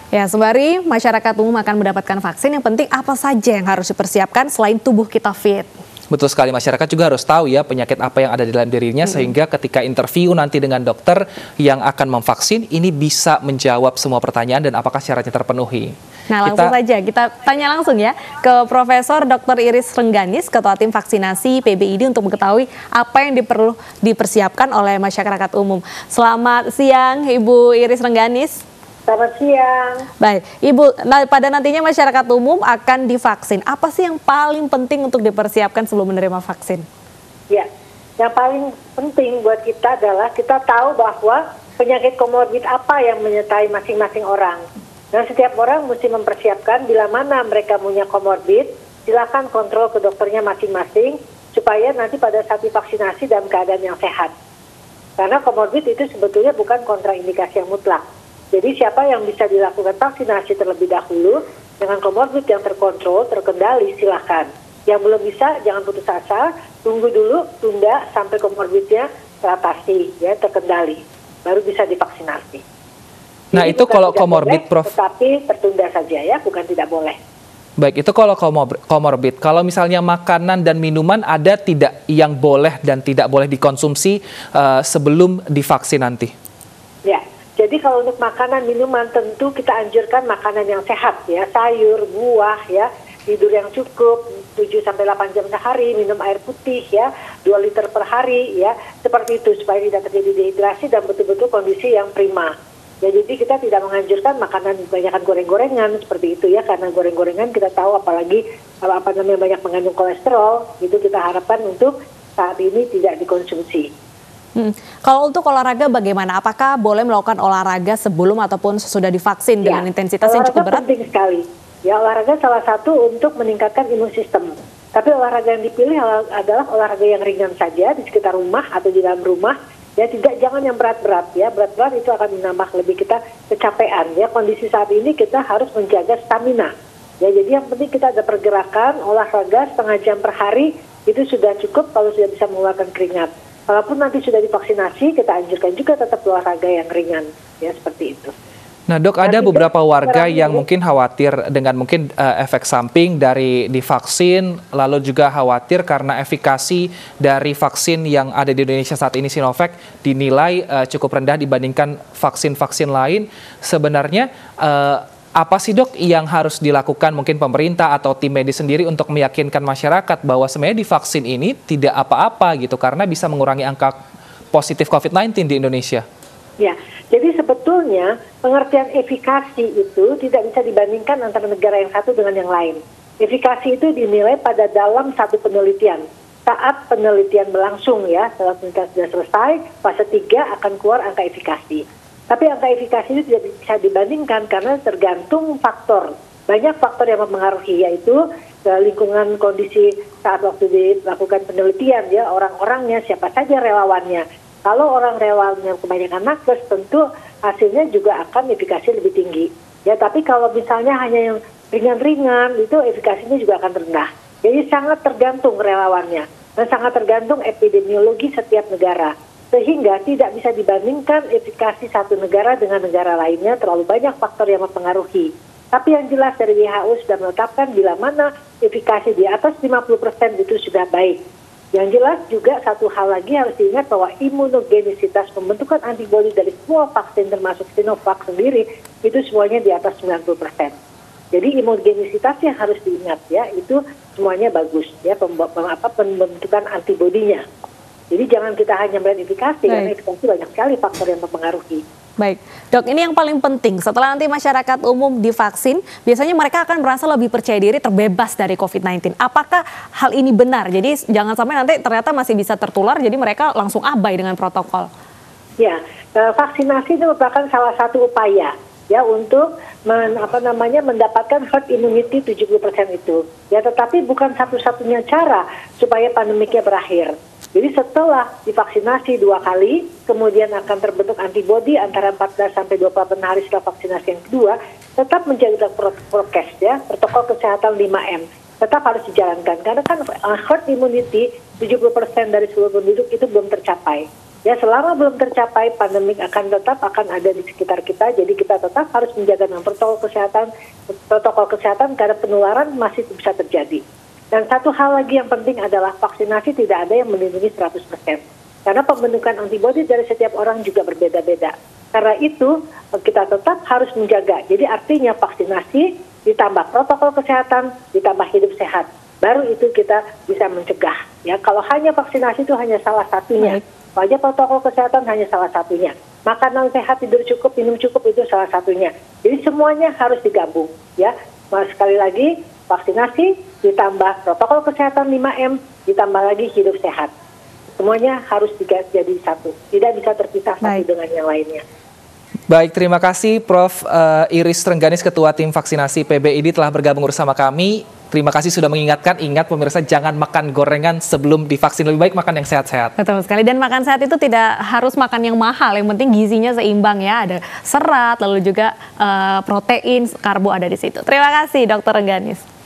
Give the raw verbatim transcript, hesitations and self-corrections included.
Ya, sembari masyarakat umum akan mendapatkan vaksin, yang penting apa saja yang harus dipersiapkan selain tubuh kita fit? Betul sekali, masyarakat juga harus tahu ya penyakit apa yang ada di dalam dirinya, hmm. sehingga ketika interview nanti dengan dokter yang akan memvaksin, ini bisa menjawab semua pertanyaan dan apakah syaratnya terpenuhi. Nah, langsung kita, saja kita tanya langsung ya ke Profesor Doktor Iris Rengganis, Ketua Tim Vaksinasi P B I D, untuk mengetahui apa yang diperlu dipersiapkan oleh masyarakat umum. Selamat siang, Ibu Iris Rengganis. Selamat siang. Baik, Ibu, nah, pada nantinya masyarakat umum akan divaksin. Apa sih yang paling penting untuk dipersiapkan sebelum menerima vaksin? Ya, yang paling penting buat kita adalah kita tahu bahwa penyakit komorbid apa yang menyertai masing-masing orang. Dan setiap orang mesti mempersiapkan bila mana mereka punya komorbid, silakan kontrol ke dokternya masing-masing supaya nanti pada saat divaksinasi dalam keadaan yang sehat. Karena komorbid itu sebetulnya bukan kontraindikasi yang mutlak. Jadi siapa yang bisa dilakukan vaksinasi terlebih dahulu dengan komorbid yang terkontrol, terkendali, silakan. Yang belum bisa, jangan putus asa, tunggu dulu, tunda sampai komorbidnya teratasi, ya, terkendali. Baru bisa divaksinasi. Nah, jadi itu kalau komorbid, Prof. Tetapi tertunda saja ya, bukan tidak boleh. Baik, itu kalau komorbid. Kalau misalnya makanan dan minuman ada tidak yang boleh dan tidak boleh dikonsumsi uh, sebelum divaksin nanti? Ya. Jadi kalau untuk makanan, minuman tentu kita anjurkan makanan yang sehat ya, sayur, buah ya, tidur yang cukup, tujuh sampai delapan jam sehari, minum air putih ya, dua liter per hari ya, seperti itu supaya tidak terjadi dehidrasi dan betul-betul kondisi yang prima. Ya, jadi kita tidak menganjurkan makanan kebanyakan goreng-gorengan seperti itu ya, karena goreng-gorengan kita tahu apalagi kalau apa namanya banyak mengandung kolesterol, itu kita harapkan untuk saat ini tidak dikonsumsi. Hmm. Kalau untuk olahraga bagaimana? Apakah boleh melakukan olahraga sebelum ataupun sesudah divaksin ya, dengan intensitas yang cukup berat? Penting sekali. Ya, olahraga salah satu untuk meningkatkan imun sistem. Tapi olahraga yang dipilih adalah olahraga yang ringan saja di sekitar rumah atau di dalam rumah. Ya, tidak jangan yang berat-berat ya. Berat-berat itu akan menambah lebih kita kecapean ya. Kondisi saat ini kita harus menjaga stamina. Ya, jadi yang penting kita ada pergerakan, olahraga setengah jam per hari itu sudah cukup kalau sudah bisa mengeluarkan keringat. Walaupun nanti sudah divaksinasi, kita anjurkan juga tetap olahraga yang ringan, ya seperti itu. Nah, Dok, ada beberapa warga yang mungkin khawatir dengan mungkin uh, efek samping dari divaksin, lalu juga khawatir karena efikasi dari vaksin yang ada di Indonesia saat ini, Sinovac, dinilai uh, cukup rendah dibandingkan vaksin-vaksin lain. Sebenarnya uh, apa sih, Dok, yang harus dilakukan mungkin pemerintah atau tim medis sendiri untuk meyakinkan masyarakat bahwa sebenarnya divaksin ini tidak apa-apa gitu karena bisa mengurangi angka positif covid sembilan belas di Indonesia? Ya, jadi sebetulnya pengertian efikasi itu tidak bisa dibandingkan antara negara yang satu dengan yang lain. Efikasi itu dinilai pada dalam satu penelitian. Saat penelitian berlangsung ya, setelah penelitian sudah selesai, fase tiga akan keluar angka efikasi. Tapi angka efikasi itu tidak bisa dibandingkan karena tergantung faktor. Banyak faktor yang mempengaruhi, yaitu lingkungan kondisi saat waktu dilakukan penelitian, ya, orang-orangnya, siapa saja relawannya. Kalau orang relawannya kebanyakan nakes, tentu hasilnya juga akan efikasi lebih tinggi. Ya, tapi kalau misalnya hanya yang ringan-ringan, itu efikasinya juga akan rendah. Jadi sangat tergantung relawannya dan sangat tergantung epidemiologi setiap negara. Sehingga tidak bisa dibandingkan efikasi satu negara dengan negara lainnya, terlalu banyak faktor yang mempengaruhi. Tapi yang jelas dari W H O sudah menetapkan bila mana efikasi di atas lima puluh persen itu sudah baik. Yang jelas juga satu hal lagi harus diingat bahwa imunogenisitas pembentukan antibodi dari semua vaksin termasuk Sinovac sendiri itu semuanya di atas sembilan puluh persen. Jadi imunogenisitas yang harus diingat ya, itu semuanya bagus ya, pembentukan antibodinya. Jadi jangan kita hanya melihat efikasi, karena efikasi banyak sekali faktor yang mempengaruhi. Baik, Dok, ini yang paling penting. Setelah nanti masyarakat umum divaksin, biasanya mereka akan merasa lebih percaya diri, terbebas dari covid sembilan belas. Apakah hal ini benar? Jadi jangan sampai nanti ternyata masih bisa tertular, jadi mereka langsung abai dengan protokol. Ya, vaksinasi itu merupakan salah satu upaya ya untuk men, apa namanya mendapatkan herd immunity tujuh puluh persen itu. Ya, tetapi bukan satu-satunya cara supaya pandemiknya berakhir. Jadi setelah divaksinasi dua kali, kemudian akan terbentuk antibodi antara empat belas sampai dua puluh delapan hari setelah vaksinasi yang kedua, tetap menjaga prokes ya, protokol kesehatan lima M. Tetap harus dijalankan, karena kan herd immunity tujuh puluh persen dari seluruh penduduk itu belum tercapai. Ya, selama belum tercapai, pandemik akan tetap akan ada di sekitar kita. Jadi kita tetap harus menjaga dengan protokol kesehatan, protokol kesehatan karena penularan masih bisa terjadi. Dan satu hal lagi yang penting adalah vaksinasi tidak ada yang melindungi seratus persen. Karena pembentukan antibodi dari setiap orang juga berbeda-beda. Karena itu kita tetap harus menjaga. Jadi artinya vaksinasi ditambah protokol kesehatan, ditambah hidup sehat. Baru itu kita bisa mencegah. Ya, kalau hanya vaksinasi itu hanya salah satunya. Baik. Wajah protokol kesehatan hanya salah satunya. Makanan sehat, tidur cukup, minum cukup itu salah satunya. Jadi semuanya harus digabung. Ya, nah, sekali lagi vaksinasi ditambah protokol kesehatan lima M ditambah lagi hidup sehat. Semuanya harus jadi satu. Tidak bisa terpisah satu dengan yang lainnya. Baik, terima kasih Prof Uh, Iris Rengganis, Ketua Tim Vaksinasi P B I D telah bergabung bersama kami. Terima kasih sudah mengingatkan, ingat pemirsa jangan makan gorengan sebelum divaksin, lebih baik makan yang sehat-sehat. Betul sekali, dan makan sehat itu tidak harus makan yang mahal, yang penting gizinya seimbang ya, ada serat, lalu juga uh, protein, karbo ada di situ. Terima kasih Dokter Rengganis.